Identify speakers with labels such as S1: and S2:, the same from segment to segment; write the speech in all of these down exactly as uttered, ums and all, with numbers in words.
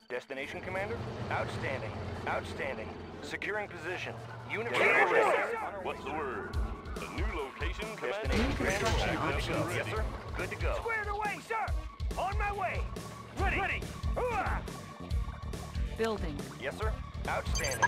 S1: Destination, Commander? Outstanding. Outstanding. Securing position. Unit ready.
S2: What's the word? A new location, Commander?
S1: Destination, Commander.
S3: construction
S1: Good to go.
S3: options.
S1: Yes, sir. Good to go.
S4: Squared away, sir! On my way! Ready! Ready! Hooah!
S3: Building.
S1: Yes, sir. Outstanding.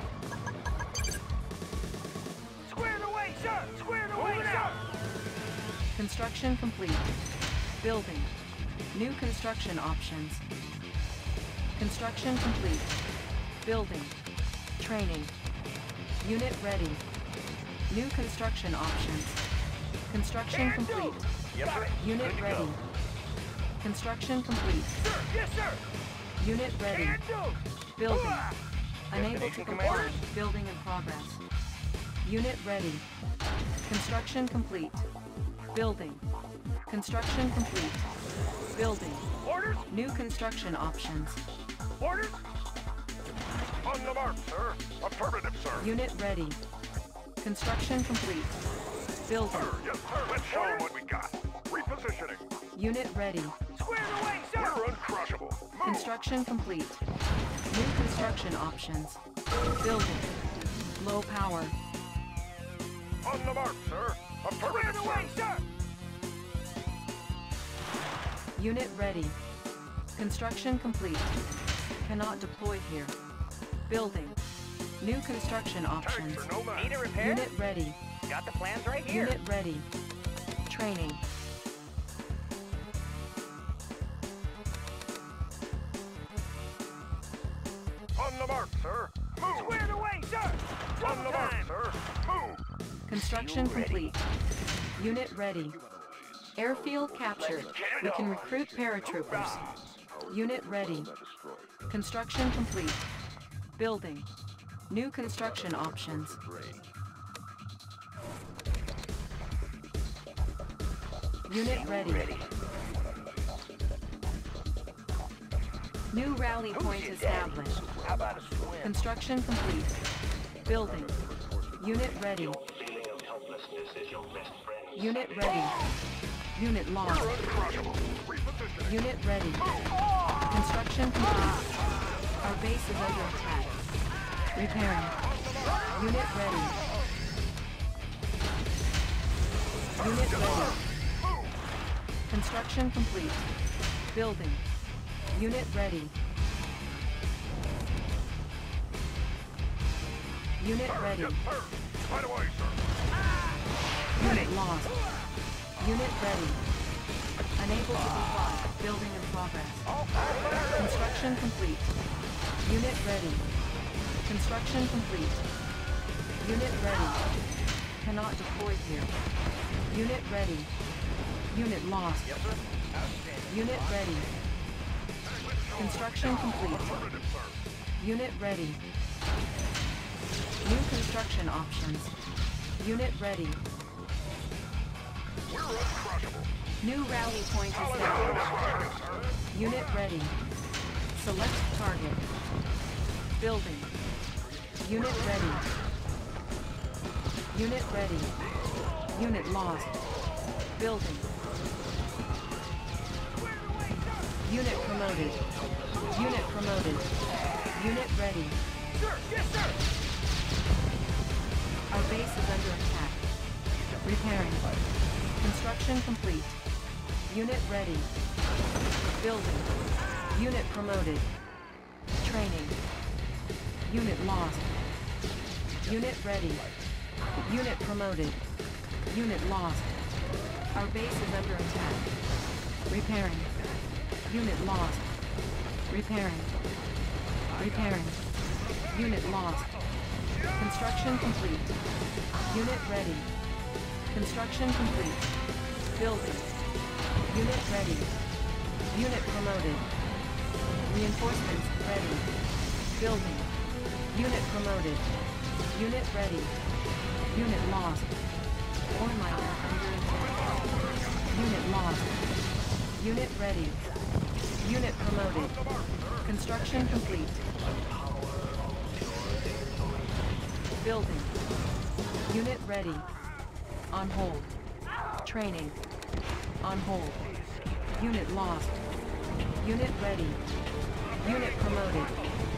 S4: Squared away, sir! Squared away, sir!
S3: Construction complete. Building. New construction options. Construction complete. Building. Training. Unit ready. New construction options. Construction
S4: Can do.
S3: complete.
S1: Yes, sir.
S3: Unit
S1: Good to
S3: ready.
S1: go.
S3: Construction complete.
S4: Sir! Yes, sir!
S3: Unit ready.
S4: Can do!
S3: Building.
S4: Hooah!
S3: Unable to
S1: Destination,
S3: comply.
S1: Commander?
S3: Building in progress. Unit ready. Construction complete. Building. Construction complete. Building.
S4: Orders!
S3: New construction options.
S4: Orders! On the mark, sir. Affirmative, sir.
S3: Unit ready. Construction complete. Building.
S4: Yes, sir. Let's show them what we got. Repositioning.
S3: Unit ready.
S4: Squared away, sir! We're uncrushable. Move!
S3: Construction complete. New construction options. Building. Low power.
S4: On the mark, sir. Affirmative, squared away, sir!
S3: Unit ready. Construction complete. Cannot deploy here. Building. New construction options.
S4: Tanks are no match.
S1: Need a repair?
S3: Unit ready.
S1: Got the plans right here.
S3: Unit ready. Training.
S4: On the mark, sir. Move! Squared away, sir! On the mark, sir. Move!
S3: Construction
S1: You ready?
S3: complete. Unit ready. Airfield captured. We can recruit paratroopers. Unit ready. Construction complete. Building. New construction options. Unit ready. New rally point established.
S1: How about a swim?
S3: Construction complete. Building. Unit ready. Unit ready. Unit lost. Unit ready. Construction complete. Our base is under attack. Repairing. Unit ready. Unit ready. Construction complete. Building. Unit ready. Unit ready.
S4: Right away, sir.
S3: Unit lost. Unit ready. Unable to comply. Building in progress. Construction complete. Unit ready. Construction complete. Unit ready. Cannot deploy here. Unit ready. Unit lost.
S1: Yes, sir. Outstanding.
S3: Unit ready. Construction complete. Unit ready. New construction options. Unit ready.
S4: We're uncrushable.
S3: New rally point established. Unit ready. Select target. Building. Unit ready. Unit ready. Unit lost. Building. Unit promoted. Unit promoted. Unit ready.
S4: Sir, yes, sir.
S3: Our base is under attack. Repairing. Construction complete. Unit ready. Building. Unit promoted. Training. Unit lost. Unit ready. Unit promoted. Unit lost. Our base is under attack. Repairing. Unit lost. Repairing. Repairing. Unit lost. Construction complete. Unit ready. Construction complete. Building. Unit ready. Unit promoted. Reinforcements ready. Building. Unit promoted. Unit ready. Unit lost. Ore miner under attack. Unit lost. Unit ready. Unit promoted. Construction complete. Building. Unit ready. On hold. Training. On hold. Unit lost. Unit ready. Unit promoted.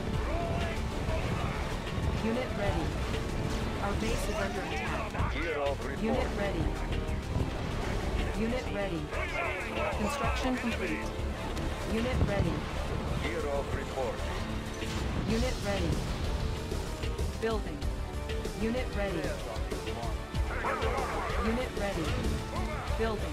S3: Unit ready. Our base is under attack.
S4: Gear of report.
S3: Unit ready. Unit ready. Construction complete. Unit ready.
S4: Gear of report.
S3: Unit ready. Building. Unit ready. Unit ready. Building.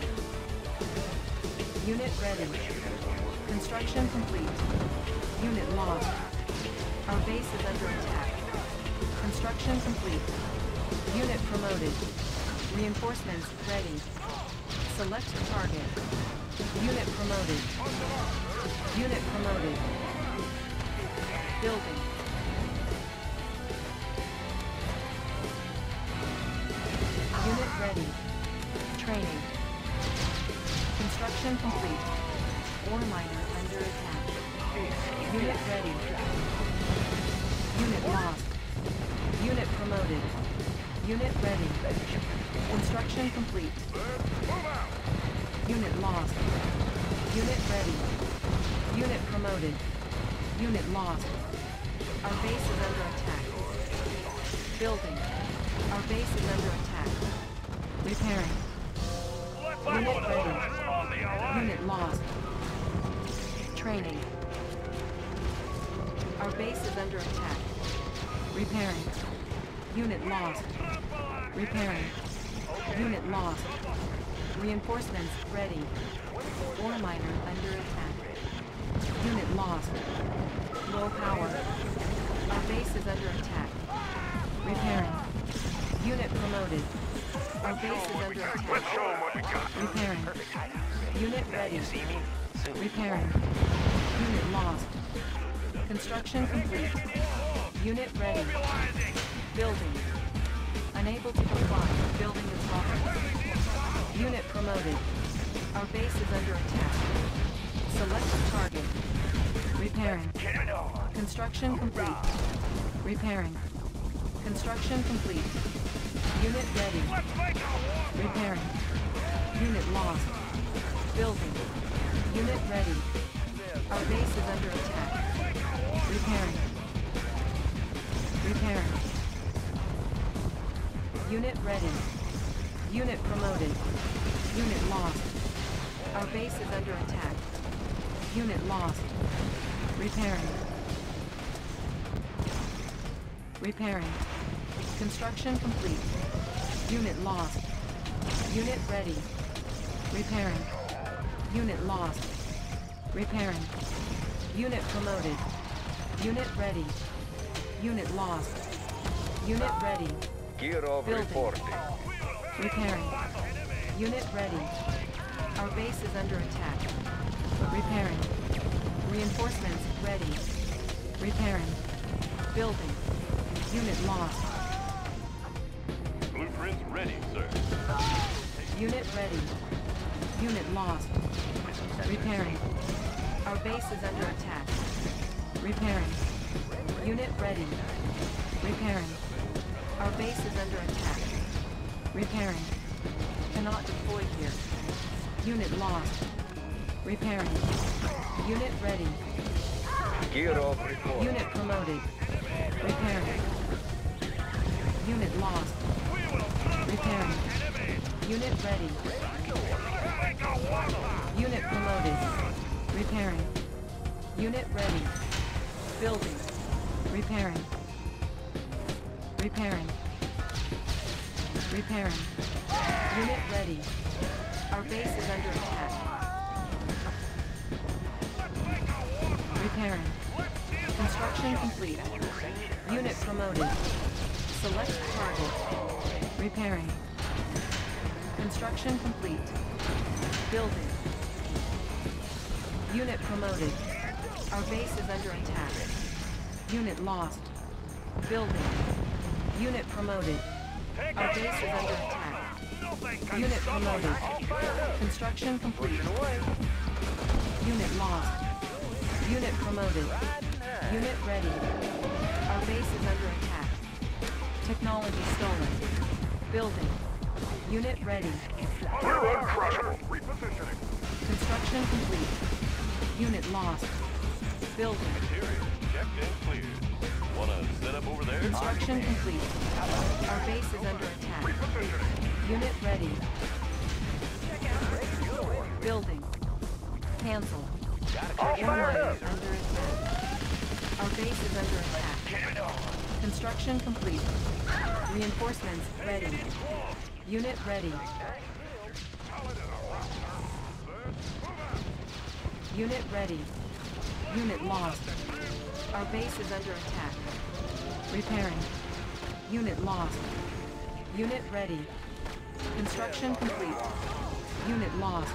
S3: Unit ready. Construction complete. Unit lost. Our base is under attack. Construction complete. Unit promoted. Reinforcements ready. Select target. Unit promoted. Unit promoted. Building. Unit ready. Training. Construction complete. Ore miner under attack. Unit ready. Unit lost. Unit promoted. Unit ready. Construction complete. Unit lost. Unit ready. Unit promoted. Unit lost. Our base is under attack. Building. Our base is under attack. Repairing. Unit ready. Unit lost. Training. Our base is under attack. Repairing. Unit lost. Repairing. Unit lost. Reinforcements ready. Ore miner under attack. Unit lost. Low power. Our base is under attack. Repairing. Unit promoted. Our base is under attack. Repairing. Unit ready. Repairing. Unit lost. Construction complete. Unit ready. Building. Unable to comply. Building is lost. Unit promoted. Our base is under attack. Select target. Repairing. Construction complete. Repairing. Construction complete. Unit ready. Repairing. Unit lost. Building. Unit ready. Our base is under attack. Repairing. Repairing. Unit ready. Unit promoted. Unit lost. Our base is under attack. Unit lost. Repairing. Repairing. Construction complete. Unit lost. Unit ready. Repairing. Unit lost. Repairing. Unit promoted. Unit ready. Unit lost. Unit ready.
S4: Gear of
S3: Building.
S4: reporting.
S3: Repairing. Unit ready. Our base is under attack. Repairing. Reinforcements ready. Repairing. Building. Unit lost.
S2: Blueprints ready, sir.
S3: Unit ready. Unit lost. Repairing. Our base is under attack. Repairing. Unit ready. Repairing. Our base is under attack. Repairing. Cannot deploy here. Unit lost. Repairing. Unit ready.
S4: Gear of report.
S3: Unit promoted. Repairing. Unit lost. Repairing. Unit ready. Unit promoted. Repairing. Unit ready. Building. Repairing. Repairing. Repairing. Unit ready. Our base is under attack. Repairing. Construction complete. Unit promoted. Select target. Repairing. Construction complete. Building. Unit promoted. Our base is under attack. Unit lost. Building. Unit promoted. Our base is under attack. Unit promoted. Construction complete. Unit lost. Unit promoted. Unit ready. Our base is under attack. Technology stolen. Building. Unit ready.
S4: We're uncrushable. Repositioning.
S3: Construction complete. Unit lost. Building.
S2: Material checked and cleared. Wanna set up over there?
S3: Construction complete. Our base is under attack. Unit ready. Building. Cancel.
S4: All
S3: Air
S4: fired
S3: miner
S4: up.
S3: under attack. Our base is under attack. Construction complete. Reinforcements ready. Unit ready. Unit ready. Unit lost. Our base is under attack. Repairing. Unit lost. Unit ready. Construction complete. Unit lost.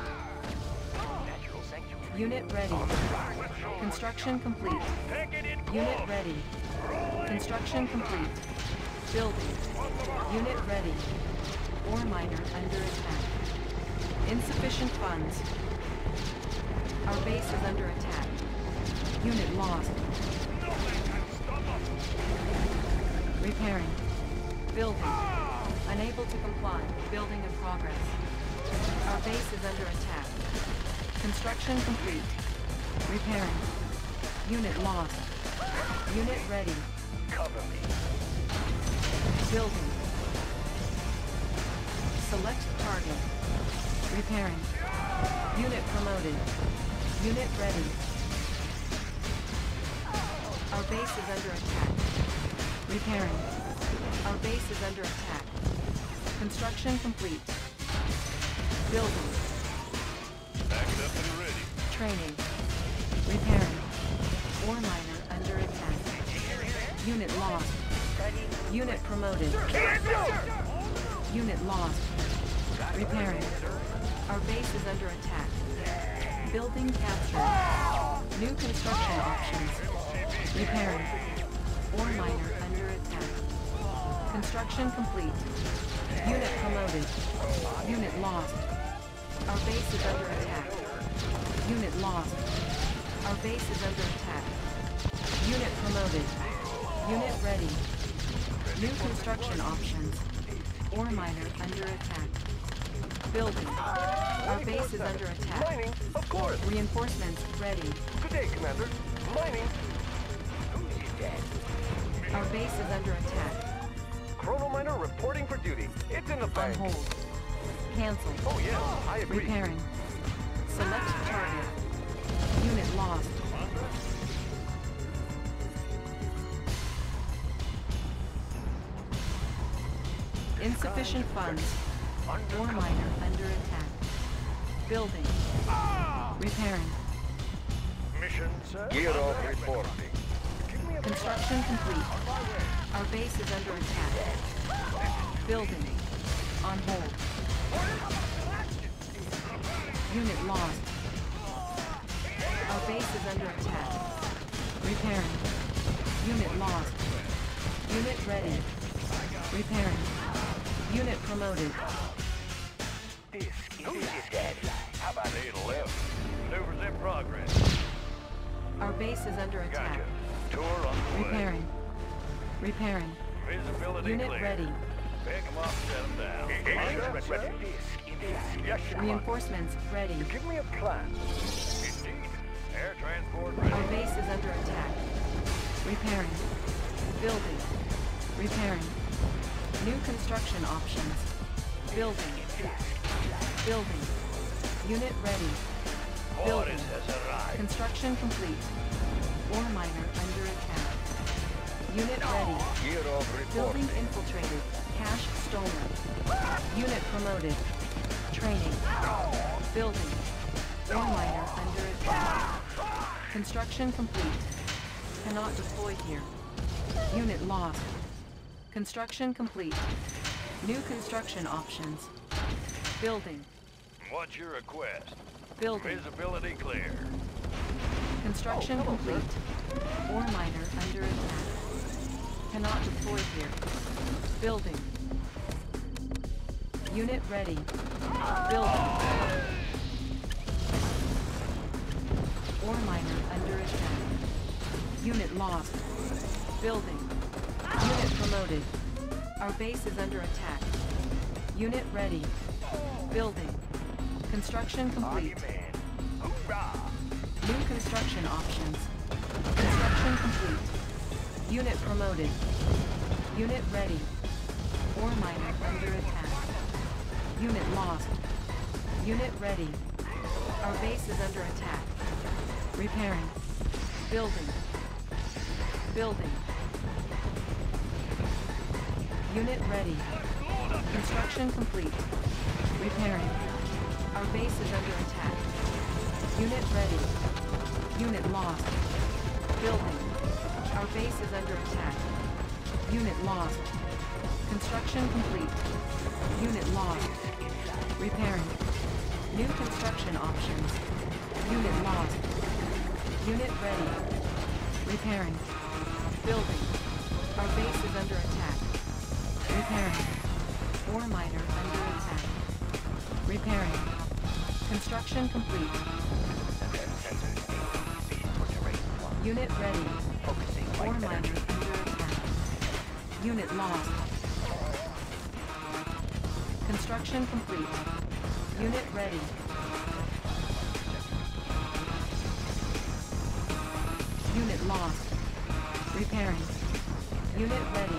S3: Unit ready. Construction complete. Unit ready. Construction complete. Building. Unit ready. Ore miner under attack. Insufficient funds. Our base is under attack. Unit lost. Repairing. Building. Unable to comply. Building in progress. Our base is under attack. Construction complete. Repairing. Unit lost. Unit ready.
S1: Cover me.
S3: Building. Select target. Repairing. Unit promoted. Unit ready. Our base is under attack. Repairing. Our base is under attack. Construction complete. Building.
S2: Packed up and ready.
S3: Training. Repairing. Ore miner under attack. Unit lost. Unit promoted. Unit lost. Repairing. Our base is under attack. Building captured. New construction options. Repairing. Ore miner under attack. Construction complete. Unit promoted. Unit lost. Our base is under attack. Unit lost. Our base is under attack. Unit promoted. Unit ready. New construction options. Ore miner under attack. Building. Our base is under attack.
S4: Mining, of course.
S3: Reinforcements ready.
S4: Good day, Commander. Mining.
S3: Our base is under attack.
S4: Chrono miner reporting for duty. It's in the
S3: On
S4: bank.
S3: hold. Cancel.
S4: Oh yes, I agree.
S3: Repairing. Select target. Unit lost. Insufficient funds. Ore miner under attack. Building. Repairing.
S4: Mission, sir.
S1: Gear off reporting.
S3: Construction complete. Our base is under attack. Building. On hold. Unit lost. Our base is under attack. Repairing. Unit lost. Unit ready. Repairing. Unit promoted.
S1: This is dead. How about
S2: Eight eleven. Maneuvers in progress.
S3: Our base is under attack.
S2: Gotcha. Tour on the way.
S3: Repairing. Repairing.
S2: Visibility
S3: Unit
S2: clear.
S3: ready.
S2: Pick 'em up, set 'em down.
S4: Yes, sir. Yes, sir.
S3: Reinforcements ready.
S4: Give me a plan.
S2: Indeed. Air transport
S3: Our
S2: ready.
S3: base is under attack. Repairing. Building. Repairing. New construction options. Building. Building. Unit ready. Building.
S2: Orders has arrived.
S3: Construction complete. Ore miner under attack. Unit ready.
S1: Gear off
S3: Building
S1: reporting.
S3: infiltrated. Cash stolen. Unit promoted. Training. Building. Ore miner under attack. Construction complete. Cannot deploy here. Unit lost. Construction complete. New construction options. Building.
S2: What's your request?
S3: Building.
S2: Visibility clear.
S3: Construction complete. Ore miner under attack. Cannot deploy here. Building. Unit ready. Building. Ore miner under attack. Unit lost. Building. Unit promoted. Our base is under attack. Unit ready. Building. Construction complete. New construction options. Construction complete. Unit promoted. Unit ready. Ore miner under attack. Unit lost. Unit ready. Our base is under attack. Repairing. Building. Building. Unit ready. Construction complete. Repairing. Our base is under attack. Unit ready. Unit lost. Building. Our base is under attack. Unit lost. Construction complete. Unit lost. Repairing. New construction options. Unit lost. Unit ready. Repairing. Building. Our base is under attack. Repairing. Ore miner under attack. Repairing. Construction complete. Unit ready. Ore miner under attack. Unit lost. Construction complete. Unit ready. Unit lost. Repairing. Unit ready.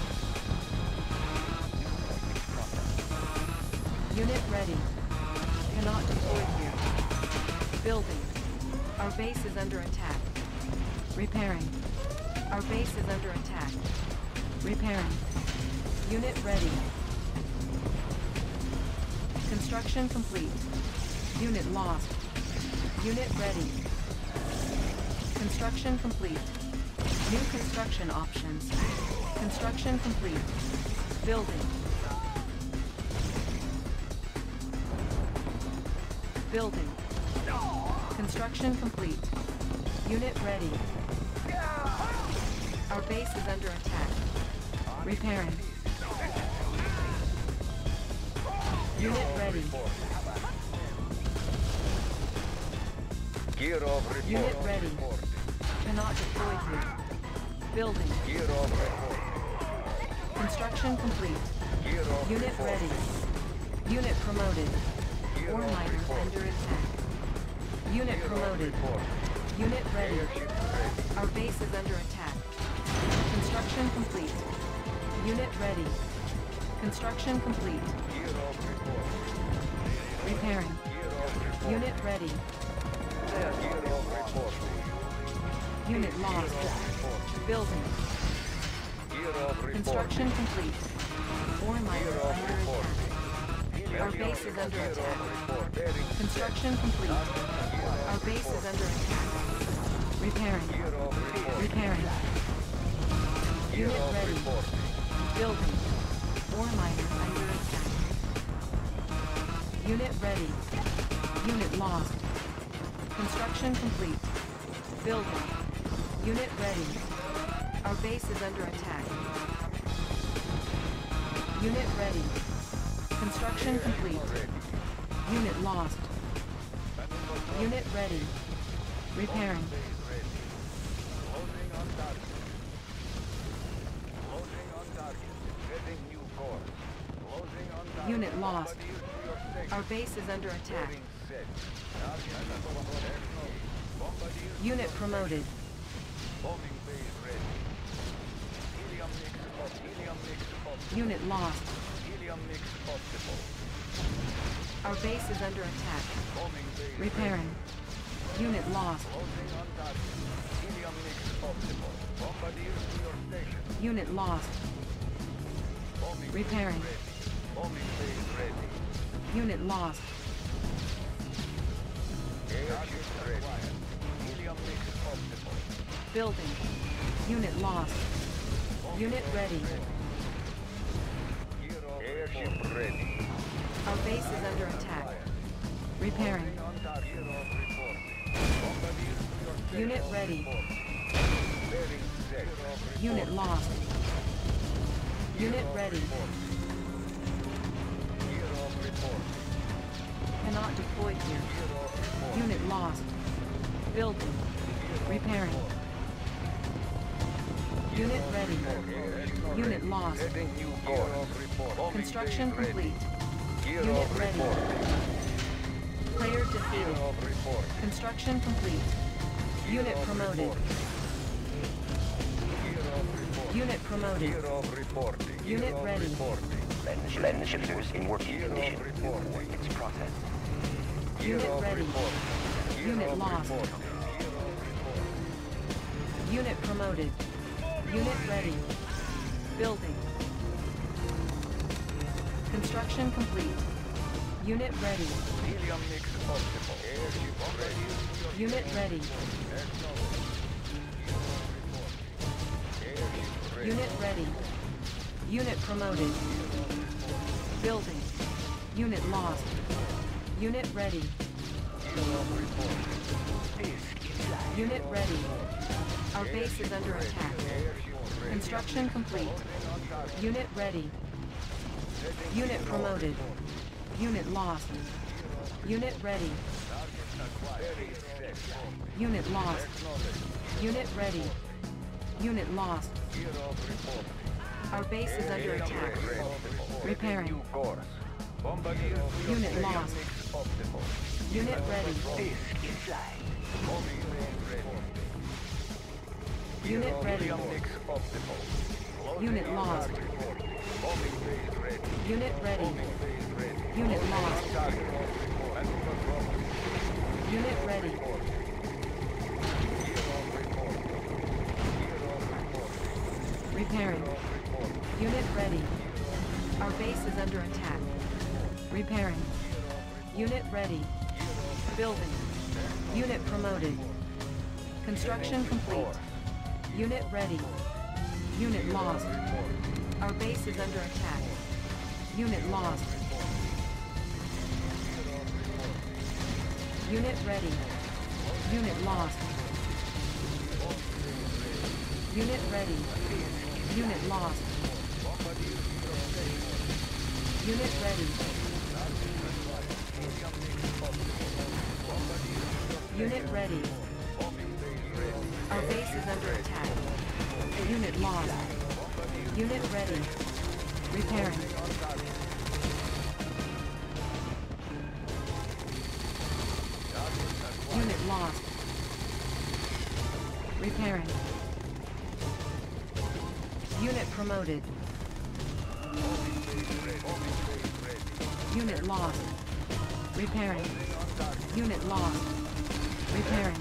S3: Unit ready. Cannot deploy here. Building. Our base is under attack. Repairing. Our base is under attack. Repairing. Unit ready. Construction complete. Unit lost. Unit ready. Construction complete. New construction options. Construction complete. Building. Building. Construction complete. Unit ready. Our base is under attack. Repairing. Unit ready.
S4: Gear of report.
S3: Unit ready. Cannot deploy here. Building.
S4: Gear of report.
S3: Construction complete.
S4: Gear of
S3: Unit
S4: report.
S3: ready. Unit promoted.
S4: Gear
S3: Ore
S4: of
S3: miner
S4: report.
S3: under attack. Unit
S4: Gear of
S3: promoted.
S4: report.
S3: Unit ready.
S4: Airship ready.
S3: Our base is under attack. Construction complete. Unit ready. Construction complete.
S4: Gear of report.
S3: Repairing.
S4: Gear of report.
S3: Unit ready.
S4: Gear of report.
S3: Unit lost. Building.
S4: Gear of report.
S3: Construction complete. Ore
S4: Gear
S3: miner
S4: of
S3: under
S4: report.
S3: attack. Our base is under
S4: Gear of
S3: attack.
S4: report. Bearing
S3: Construction complete. Our base is under attack. Repairing.
S4: Gear of report.
S3: Repairing.
S4: Gear
S3: Unit
S4: of
S3: ready.
S4: report.
S3: Building. Ore miner under attack. Unit ready. Unit lost. Construction complete. Building. Unit ready. Our base is under attack. Unit ready. Construction complete. Unit lost. Unit ready. Repairing.
S4: Loading on target. Loading on target. Getting new course. Loading on target.
S3: Unit lost.
S4: Bombardier to your station.
S3: Our base is under attack.
S4: Bearing set. Target. Bombardier to
S3: Unit
S4: your
S3: promoted.
S4: station. Bombing base ready. Helium mix up. Helium mix up.
S3: Unit lost.
S4: Helium mix possible.
S3: Our base is under attack.
S4: Bombing base
S3: Repairing. Unit lost.
S4: ready. Loading on target. Helium mix possible. Bombardier to your station.
S3: Unit lost.
S4: Bombing base
S3: Repairing.
S4: ready. Bombing base ready.
S3: Unit lost.
S4: Airship ready. Helium mix possible.
S3: Building. Unit lost. Unit ready.
S4: Airship ready.
S3: Our base is under attack. Repairing.
S4: On target. Gear of report. Bombardier to your station.
S3: Unit ready.
S4: Bearing set.
S3: Unit lost. Unit ready.
S4: Gear of report.
S3: Cannot deploy here.
S4: Gear of report.
S3: Unit lost. Building. Repairing. Unit ready. Unit lost.
S4: Heading new course. Gear of report.
S3: Construction
S4: Bombing base ready.
S3: complete.
S4: Gear
S3: Unit
S4: of
S3: ready.
S4: report.
S3: Player
S4: Gear
S3: defeated.
S4: of report.
S3: Construction complete.
S4: Gear
S3: Unit
S4: of
S3: promoted.
S4: report.
S3: Unit promoted.
S4: Gear of reporting. Gear
S3: Unit
S4: of
S3: ready.
S4: reporting.
S1: Land shifters in working
S4: Gear of
S1: condition.
S4: reporting.
S1: It's processed.
S4: Gear
S3: Unit
S4: of
S3: ready.
S4: reporting. Gear
S3: Unit
S4: of
S3: lost.
S4: reporting. Gear of reporting.
S3: Unit promoted. Unit ready. Building. Construction complete. Unit ready.
S4: Helium mix optimal. Airship ready.
S3: Unit ready.
S4: Airship ready.
S3: Unit ready. Unit promoted. Building. Unit lost. Unit ready. Unit ready. Our base is under attack. Construction complete. Unit ready. Unit promoted. Unit lost. Unit ready. Unit lost. Unit ready. Unit lost. Our base is under attack. Repairing. Unit lost. Unit ready. Unit ready. Unit lost. Unit ready. Unit lost. Unit ready. Repairing. Unit ready. Our base is under attack. Repairing. Unit ready. Building. Unit promoted. Construction complete. Unit ready. Unit lost. Our base is under attack. Unit lost. Unit ready. Unit lost. Unit ready. Unit lost. Unit ready. Unit ready. Our base is under attack. Unit lost. Unit ready. Repairing. Unit lost. Repairing. Unit promoted. Unit lost. Repairing. Unit lost. Repairing.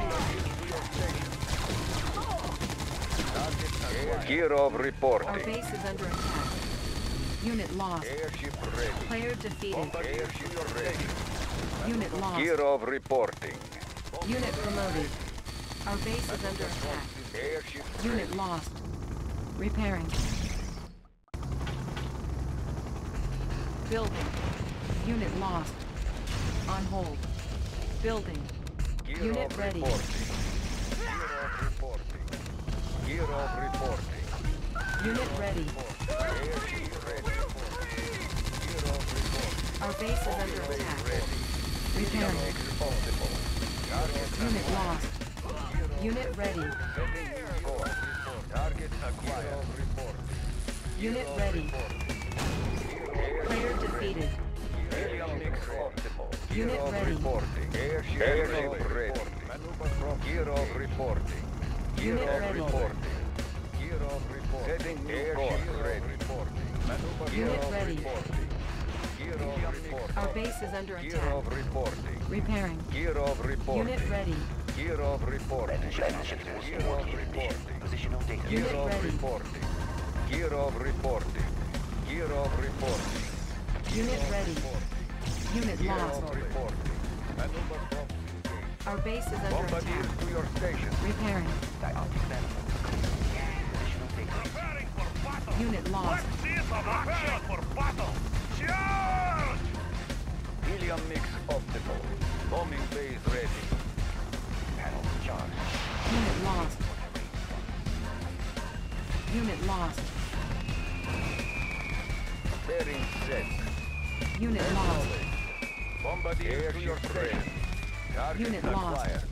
S4: Gear of
S3: Our
S4: reporting.
S3: base is under attack. Unit lost.
S4: Airship ready.
S3: Player defeated.
S4: Airship ready.
S3: Unit lost.
S4: Gear of reporting.
S3: Unit promoted. Our base is under attack.
S4: Airship
S3: Unit lost. Repairing. Building. Unit lost. On hold. Building.
S4: Gear
S3: Unit
S4: of
S3: ready.
S4: reporting. Gear of reporting. Gear of reporting.
S3: Unit ready.
S4: Airship ready. Gear of reporting.
S3: Our base is under attack. Repairing.
S4: Optimal. Target
S3: Unit lost. Unit ready.
S4: score. Target acquired. Report.
S3: Unit ready. Player defeated.
S4: Helium mix optimal.
S3: Unit
S4: Gear of
S3: ready.
S4: reporting. Airship, Airship ready. Gear of reporting. Gear
S3: Unit
S4: of
S3: ready.
S4: reporting. Gear of reporting. Setting airship ready. Reporting.
S3: Unit ready.
S4: Gear of reporting.
S3: Our base is under
S4: Gear
S3: attack.
S4: of reporting.
S3: Repairing.
S4: Gear of reporting.
S3: Unit ready.
S4: Gear of reporting.
S1: Land shifters
S4: Gear
S1: in
S4: of
S1: working condition.
S4: reporting.
S1: Positional data.
S4: Gear
S3: Unit
S4: of
S3: ready.
S4: reporting. Gear of reporting. Gear of reporting.
S3: Unit ready. Unit
S4: Gear
S3: lost.
S4: of reporting. Maneuver from
S3: Our base is under
S4: Bombardiers
S3: attack.
S4: to your station.
S3: Repairing.
S1: Dioptic manifold. Positional data.
S4: Preparing for battle.
S3: Unit lost.
S4: This prepare for battle. Charge! Helium mix optimal. Bombing base ready.
S1: Panel charged.
S3: Unit lost. Unit lost.
S4: Bearing set.
S3: Unit lost.
S4: Bombardier to your station. Target
S3: Unit lost.
S4: acquired.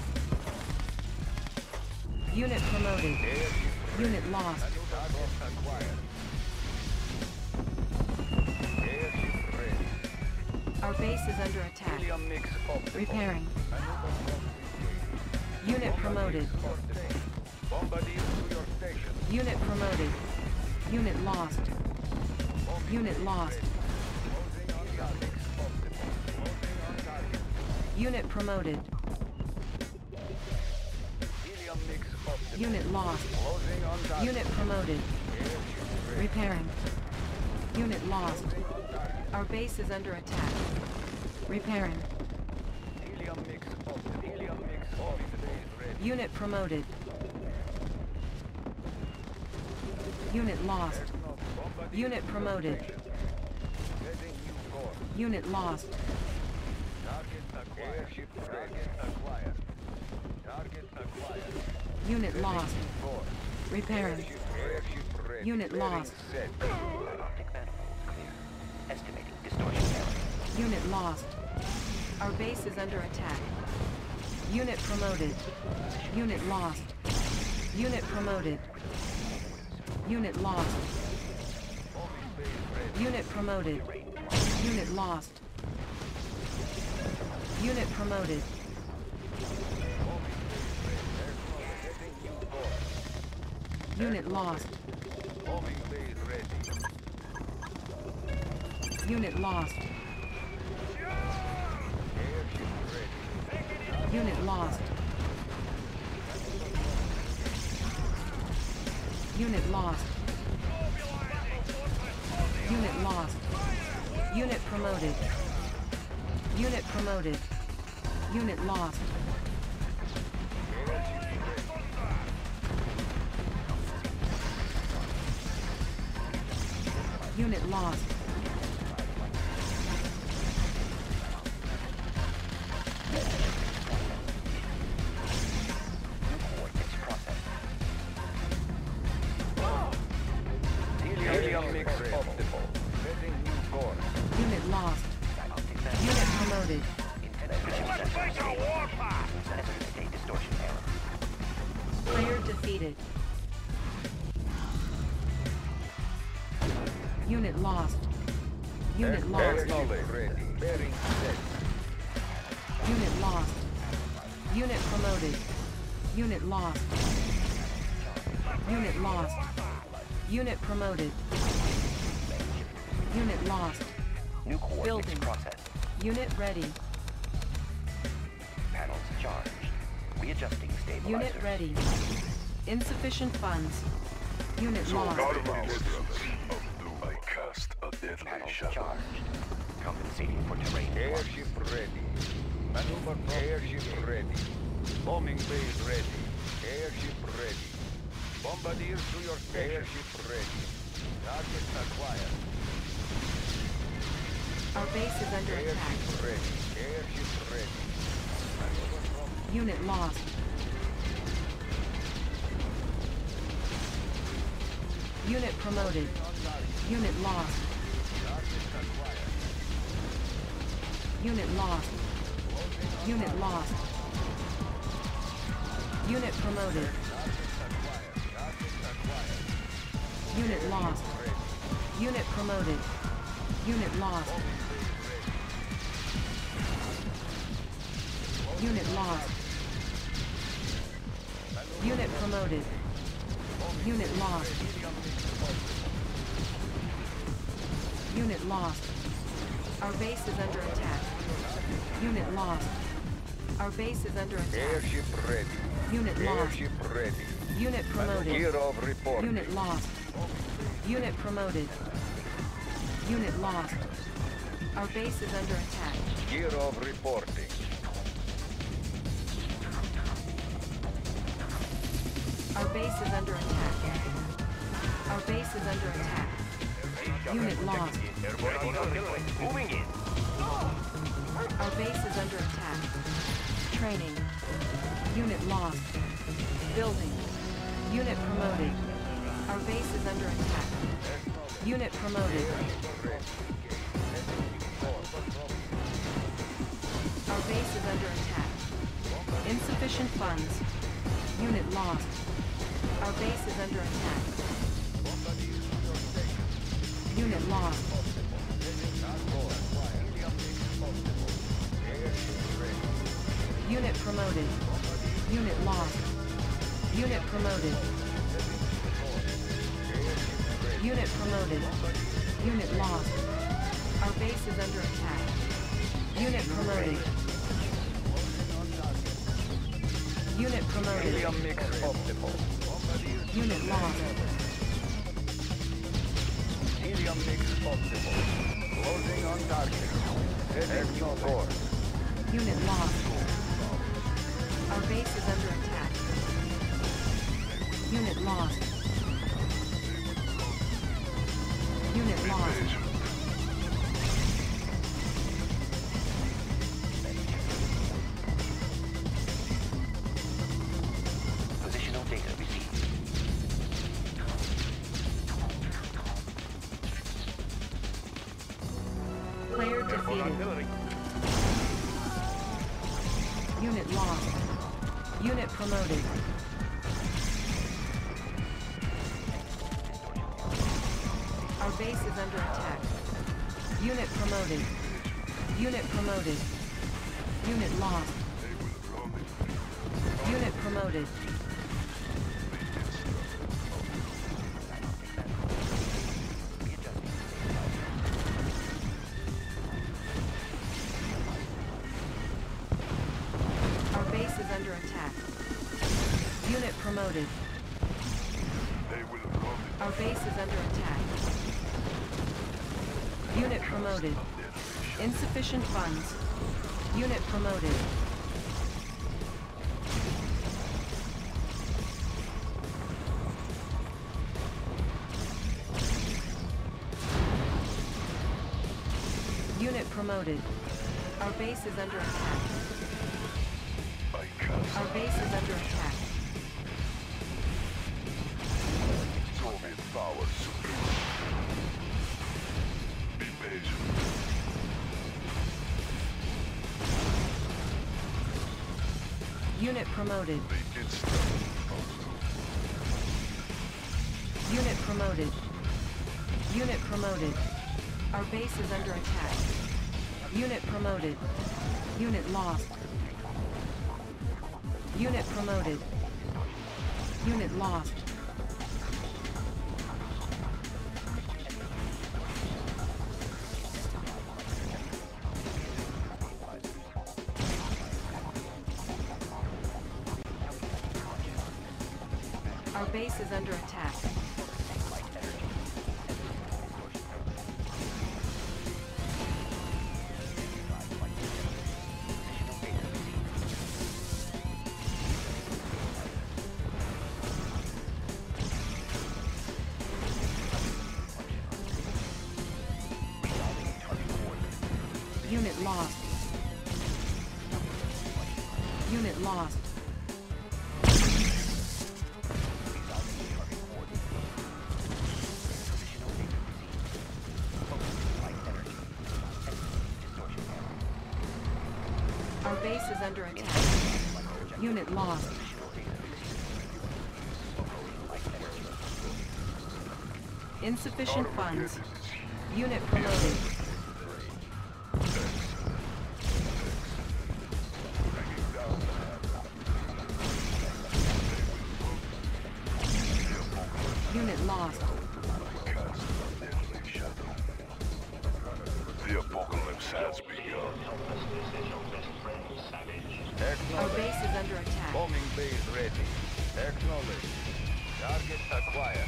S3: Unit promoted.
S4: Airship
S3: Unit lost.
S4: target acquired. Airship ready.
S3: Our base is under attack.
S4: Helium mix optimal.
S3: Repairing. Unit promoted.
S4: Bombardier to your station.
S3: Unit promoted. Unit lost. Unit lost.
S4: Closing on target. Closing on target.
S3: Unit promoted.
S4: Helium mix optimal.
S3: Unit lost.
S4: Closing on target.
S3: Unit promoted.
S4: Airship ready.
S3: Repairing. Unit lost. Our base is under attack. Repairing.
S4: Helium mix optimal. Helium mix optimal. Ready.
S3: Unit promoted. Unit lost.
S4: Bombardier
S3: Unit promoted.
S4: Heading new course.
S3: Unit lost.
S4: Target acquired. Airship ready. Acquired. Target acquired.
S3: Unit lost.
S4: Course.
S3: Repairing.
S4: Airship, airship ready.
S3: Unit
S4: Bearing
S3: lost.
S4: set.
S1: Optic manifold clear. Estimating distortion error.
S3: Unit lost. Our base is under attack. Unit promoted. Unit lost. Unit promoted. Unit lost. Unit promoted. Unit lost. Unit promoted. Unit lost.
S4: Homing base ready.
S3: Unit lost.
S4: Airship ready.
S3: Unit lost. Unit lost. Unit lost. Unit promoted. Unit promoted. Unit lost. Unit lost.
S4: Helium mix optimal. Setting new course.
S3: Unit lost. Unit promoted.
S1: State distortion error.
S3: Player defeated. Unit lost. Unit lost.
S4: Acknowledged. Ready. Bearing set.
S3: Unit lost. Unit promoted. Unit lost. Unit lost. Unit promoted. Unit lost.
S1: New coordinates
S3: Building.
S1: processed.
S3: Unit ready.
S1: Panels charged. Readjusting stabilizers.
S3: Unit ready. Insufficient funds. Unit lost.
S2: I cast a deadly
S1: Panels
S2: shadow.
S1: charged. Compensating for terrain.
S4: Airship ready. Maneuver airship ready. Bombing base ready. Airship ready. Bombardier to your station. Airship ready. Target acquired.
S3: Our base is under attack.
S4: Airship ready. Airship ready. Maneuver from
S3: Unit lost. Unit promoted. Unit lost.
S4: target acquired.
S3: Unit lost. Unit lost. Unit promoted. Unit lost. Unit promoted. Unit lost. Unit lost. Unit promoted. Unit lost. Unit lost. Our base is under attack. Unit lost. Our base is under attack.
S4: Airship ready.
S3: Unit lost.
S4: Airship ready.
S3: Unit promoted.
S4: Gear of report.
S3: Unit lost. Unit promoted. Unit lost. Our base is under attack.
S4: Gear of reporting.
S3: Our base is under attack. Our base is under attack. Unit lost.
S1: Moving in.
S3: Our base is under attack. Training. Unit lost. Building. Unit promoted. Our base is under attack. Unit promoted. Our base is under attack. Insufficient funds. Unit lost. Our base is under attack. Unit lost. Unit promoted. Unit lost. Unit promoted. Unit promoted. Unit lost. Our base is under attack. Unit promoted. Unit promoted.
S4: Helium mix optimal.
S3: Unit lost.
S4: Helium mix optimal. Closing on target. Setting new course.
S3: Unit lost. Our base is under attack. Unit lost. Unit lost.
S1: Positional data received.
S3: Player defeated. Unit lost. Unit promoted. Our base is under attack. Unit promoted. Unit promoted. Unit lost. Unit promoted. Our base is under attack. Unit promoted. Our base is under attack. Unit promoted. Insufficient funds. Unit promoted. Unit promoted. Our base is under attack. Our base is under attack.
S2: Soviet power supreme. Be patient.
S3: Unit promoted.
S2: The instant.
S3: Unit promoted. Unit promoted. Our base is under attack. Unit promoted. Unit lost. Unit promoted. Unit lost. Our base is under attack. Unit lost. Unit lost. Our base is under attack. Unit lost. Insufficient funds. Unit promoted. Unit lost.
S2: The apocalypse has begun.
S3: Our base is under attack.
S4: Bombing base ready. Acknowledge. Target acquired.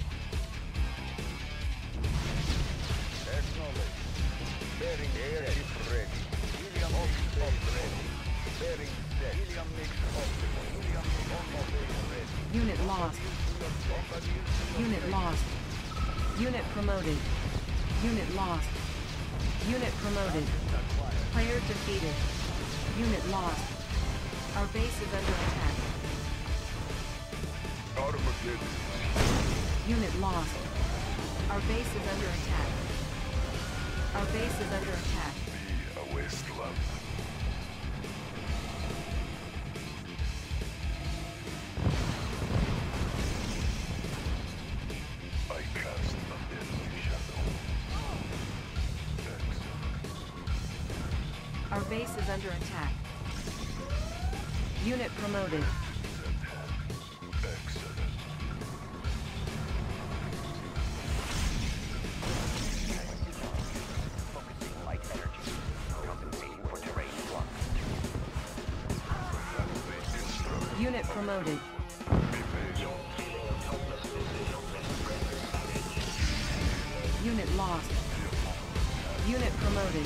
S4: Acknowledge. Bearing airship ready. Helium optical ready. Bearing set. Helium mix optical. Helium on base ready.
S3: Unit lost. Unit lost. Unit promoted. Unit lost. Unit promoted. Player defeated. Unit lost. Our base is under attack.
S2: Armageddon.
S3: Unit lost. Our base is under attack. Our base is under attack.
S2: Be a wasteland. I cast a deadly shadow.
S3: Our base is under attack. Unit promoted. Unit promoted. Unit lost. Unit promoted.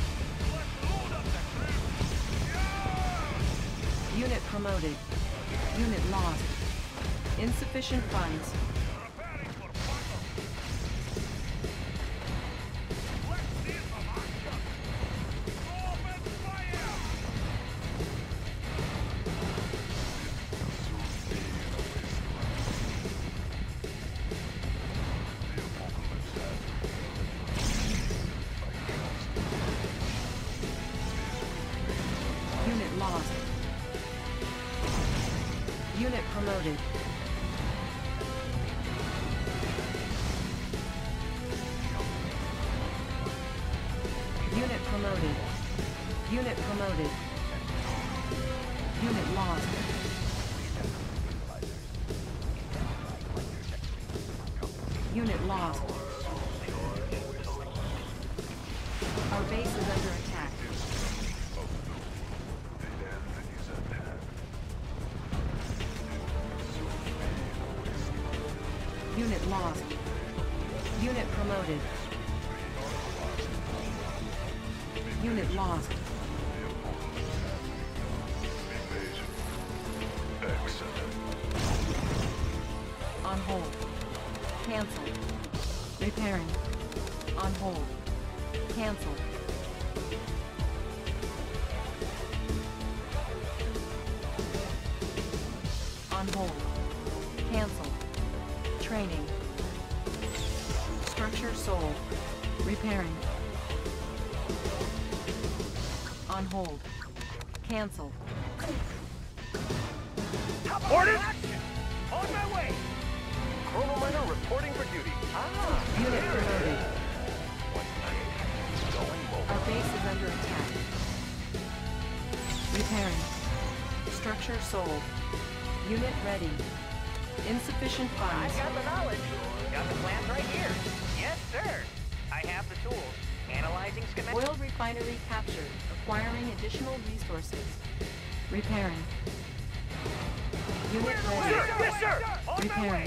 S3: Unit promoted. Unit lost. Insufficient funds. Unit lost. Unit promoted. Unit promoted. Unit promoted. Unit lost. Unit lost. Our base is under attack. Unit lost. Unit promoted. Unit lost. On hold. Cancel. Repairing. On hold. Cancel. On hold. Cancel. Training. Structure sold. Repairing. On hold. Cancel.
S1: Orders! On my way! Chrono miner reporting for duty. Ah!
S3: Unit promoted. Our base is under attack. Repairing. Structure sold. Unit ready. Insufficient funds.
S1: I've got the knowledge. Got the plans right here. Yes, sir. I have the tools. Analyzing schematics.
S3: Oil refinery captured. Acquiring additional resources. Repairing. Unit ready.
S1: Sir, yes, sir! On my
S3: Repairing.
S1: way!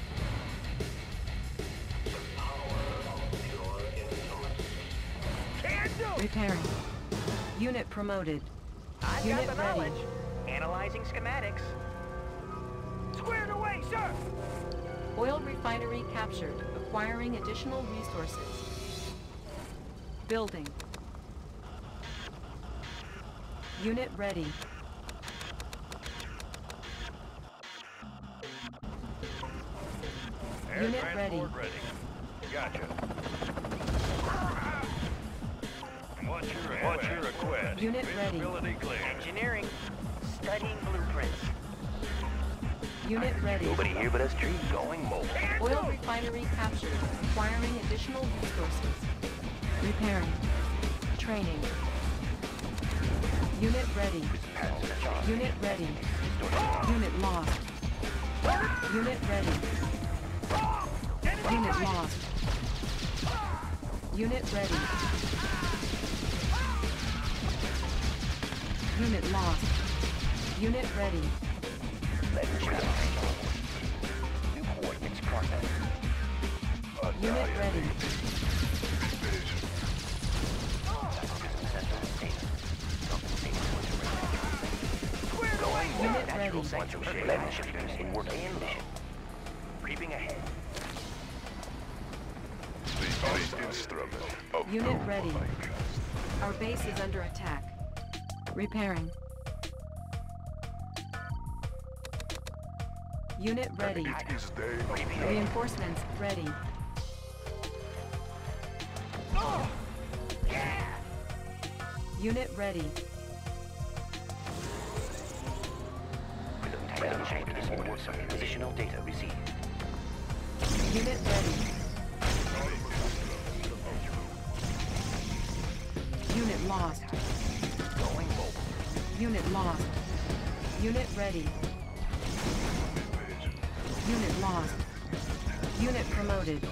S1: Can do!
S3: Repairing. Unit promoted.
S1: I've
S3: Unit
S1: got the
S3: ready.
S1: knowledge. Analyzing schematics. Squared away, sir!
S3: Oil refinery captured. Acquiring additional resources. Building. Unit ready.
S2: Air
S3: Unit
S2: transport
S3: ready.
S2: ready. Gotcha. What's your, what's your request?
S3: Unit ready.
S2: Visibility clear.
S1: Engineering. Studying blueprints.
S3: Unit ready.
S1: Nobody here but us trees going mobile.
S3: Oil refinery captured. Acquiring additional resources. Repairing. Training. Unit ready. Unit ready. Unit lost. Unit ready. Unit lost. Unit ready. Unit lost. Unit ready.
S1: New coordinates processed.
S3: Unit ready. Unit ready.
S1: Let shifters in work and mission. Creeping ahead.
S2: The instrument of
S3: Unit ready. Our base is under attack. Repairing. Unit ready.
S2: is day of
S3: Reinforcements ready. Unit ready.
S1: Positional data received.
S3: Unit ready. Unit lost.
S1: Going mobile.
S3: Unit lost. Unit ready. Unit lost. Unit promoted.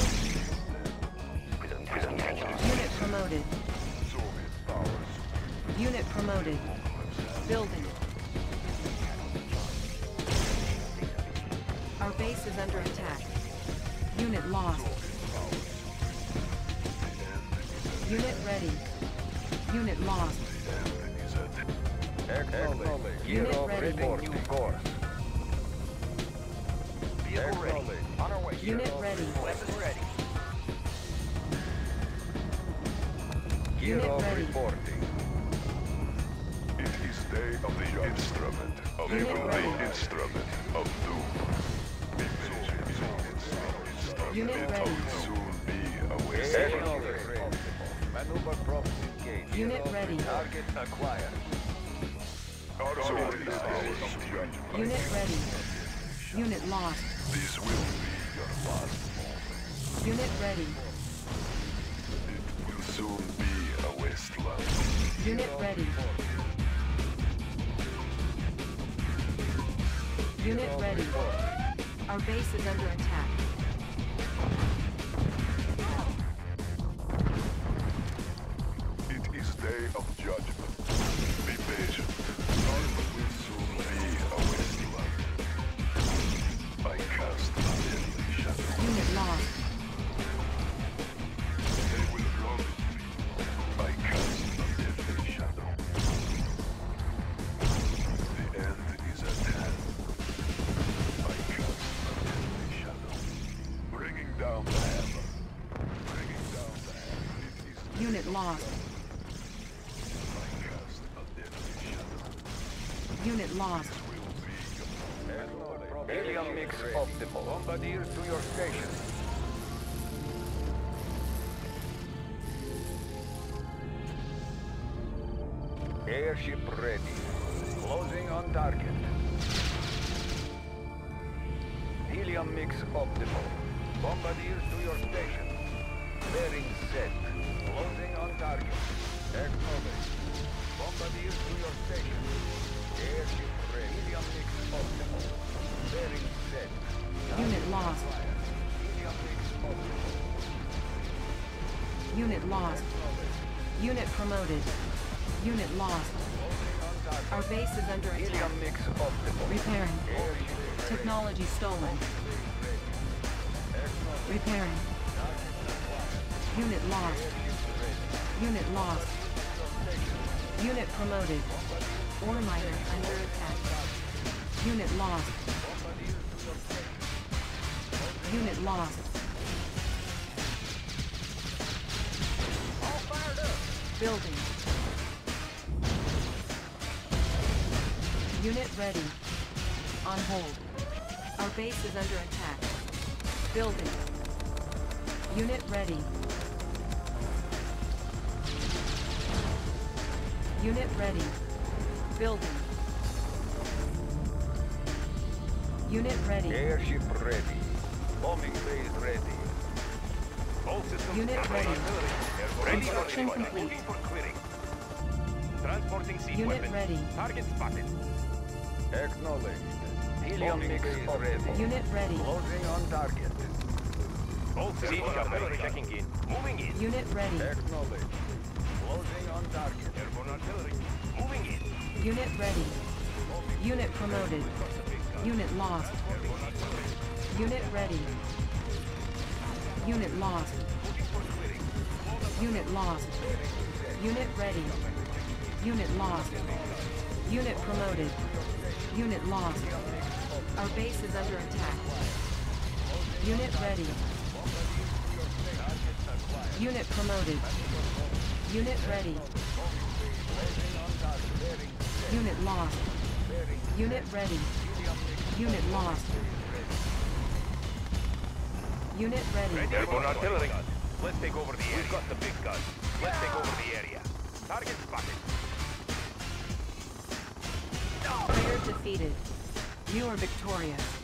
S3: Unit promoted. Unit promoted. Building. Our base is under attack. Unit lost. Unit ready. Unit lost.
S4: Acknowledge.
S3: Unit
S4: Hero
S3: ready.
S4: reporting. New course.
S1: Vehicle ready. On our way.
S3: Unit ready.
S1: Weapons ready.
S3: Unit
S4: Hero
S3: ready.
S4: reporting.
S2: It is day of the instrument of
S3: Unit
S2: evil,
S3: ready.
S2: the instrument of doom.
S3: Unit
S2: It
S3: ready.
S2: will soon be a waste.
S4: Acknowledge. Maneuver props engaged.
S3: Unit
S4: Hero
S3: ready.
S4: Target acquired.
S2: So it is our judgment.
S3: Unit ready. Unit lost.
S2: This will be your last moment.
S3: Unit ready.
S2: It will soon be a wasteland.
S3: Unit ready. Unit ready. Our base is under attack.
S2: It is day of judgment. Be patient. It will soon be a wasteland. I cast a deadly shadow.
S3: Unit lost.
S2: They will rob me. I cast a deadly shadow. The end is at hand. I cast a deadly shadow. Bringing down the hammer. Bringing down the hammer. It is
S3: Unit lost.
S2: I cast a deadly shadow.
S3: Unit lost.
S4: Helium mix optimal. Bombardiers to your station. Airship ready. Closing on target. Helium mix optimal. Bombardiers to your station. Bearing set. Closing on target. Acknowledge. Bombardiers to your station. Airship ready. Helium mix optimal. Bearing set.
S3: Unit lost.
S4: Helium mix optimal.
S3: Unit lost. Unit promoted. Unit lost. Our base is under attack.
S4: Helium mix optimal.
S3: Repairing.
S4: Airship ready.
S3: Technology stolen. Repairing. Unit lost. Unit lost. Unit promoted. Ore miner under attack. Unit lost. Unit lost.
S1: All fired up.
S3: Building. Unit ready. On hold. Our base is under attack. Building. Unit ready. Unit ready. Building. Unit ready.
S4: Airship ready. Bombing base ready.
S2: All systems
S3: Unit
S2: operating.
S3: ready.
S2: Ready for
S3: Construction
S2: deployment.
S3: complete.
S2: Moving for clearing. Transporting seed
S3: Unit
S2: weapons.
S3: ready.
S2: Target spotted.
S4: Acknowledged. Helium mix ready.
S3: Unit ready.
S4: Closing on target.
S2: All systems artillery checking in. Moving in.
S3: Unit ready.
S4: Acknowledged. Closing on target.
S2: Airborne artillery. Moving in.
S3: Unit ready. Unit promoted. Unit lost. Unit ready. Unit lost. Unit lost. Unit ready. Unit lost. Unit promoted. Unit lost. Our base is under attack. Unit ready. Unit promoted. Unit ready. Unit lost. Unit ready. Unit lost. Unit ready.
S2: Airborne artillery. Let's take over the area. We've got the big guns. Let's take over the area. Target spotted.
S3: Player defeated. You are victorious.